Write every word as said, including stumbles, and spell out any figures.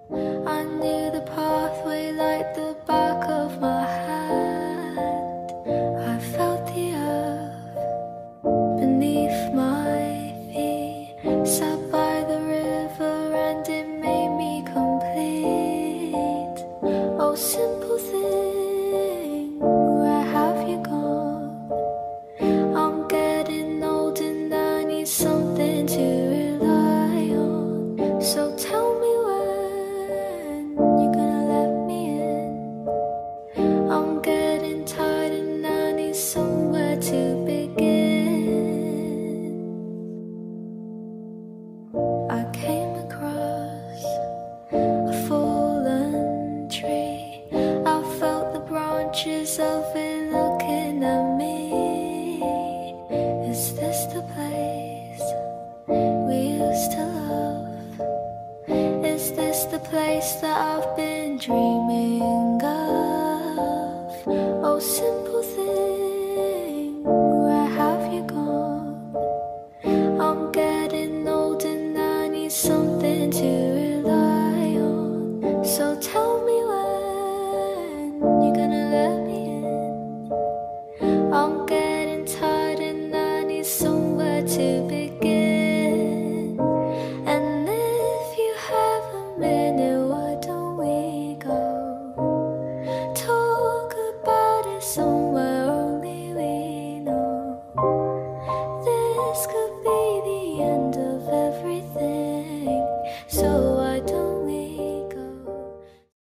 I knew the pathway like the back of my hand. I felt the earth beneath my feet, sat by the river and it made me complete. Oh, simple thing, where have you gone? I'm getting old and I need something to rely on. So tell me when you're gonna let me in. I'm getting tired and I need somewhere to begin. I came across a fallen tree. I felt the branches of it looking at me. Is this the place we used to love? Is this the place that I've been dreaming of? Oh, simple thing.